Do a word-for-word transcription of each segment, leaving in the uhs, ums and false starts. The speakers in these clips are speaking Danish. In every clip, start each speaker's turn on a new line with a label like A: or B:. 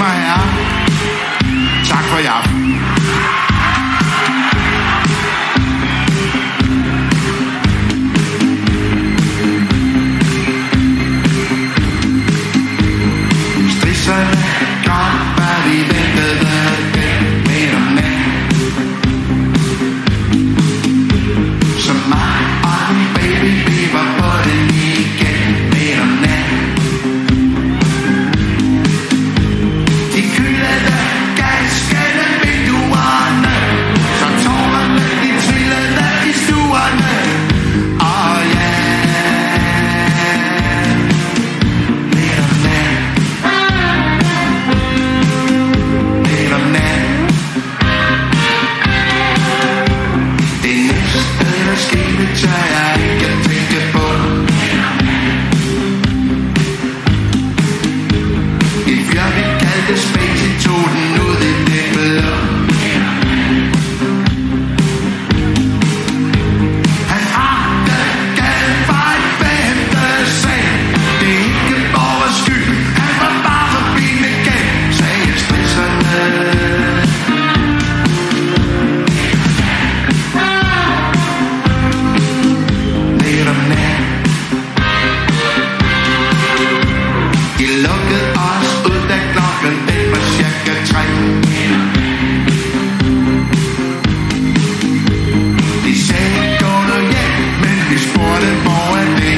A: damer og herrer, tak for i aften. Strisserne kom, hvad vi ventede midt om natten. Så mig og min baby, vi var på den igen midt om natten. De kyldede gaskende vinduerne, så tårerne de trillede i stuerne. Og ja, midt om natten, midt om natten. Det næste der skete, tør jeg ikke tænke på. En fyr vi kaldte Spacey tog den ud i det blå. Han ramte gaden fra et femte sag. Det er ikke vores skyld, han var bare forbi igen, sagde strisserne. Midt om natten. De lukkede os ud, da klokken den var cirka tre. De sagde gå nu hjem, men vi spurgte hvor er det.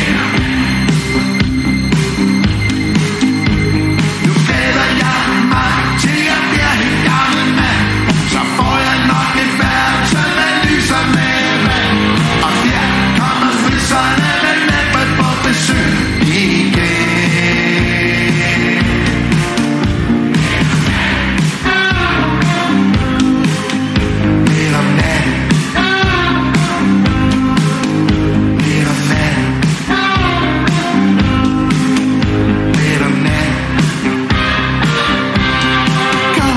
A: Nu glæder jeg mig til jeg bliver helt gammel mand. Så får jeg nok et værelse med lys og med vand. Og der kommer frisserne med næppet på besøg igen. Midt om natten. Midt om natten. Midt om natten. Go!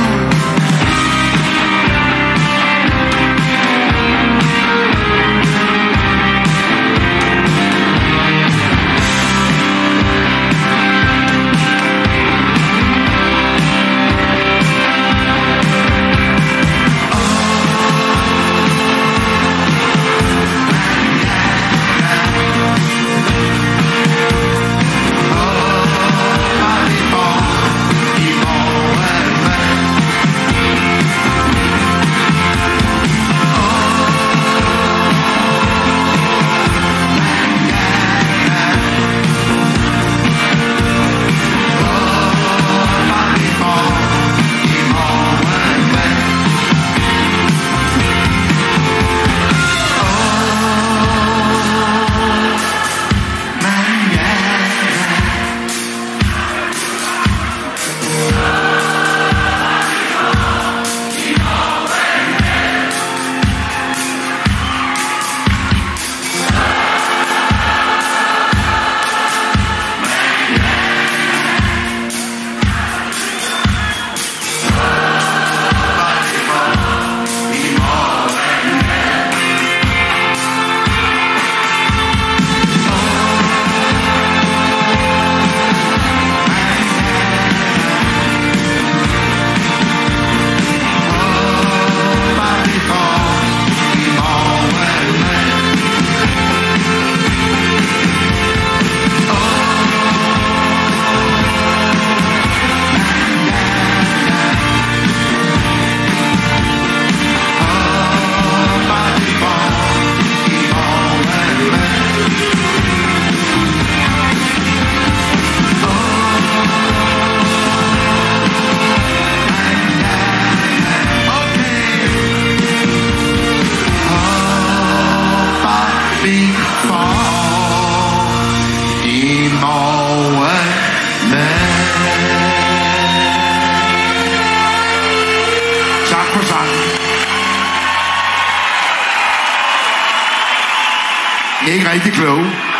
A: Tak for sangen. I er ikke rigtig kloge.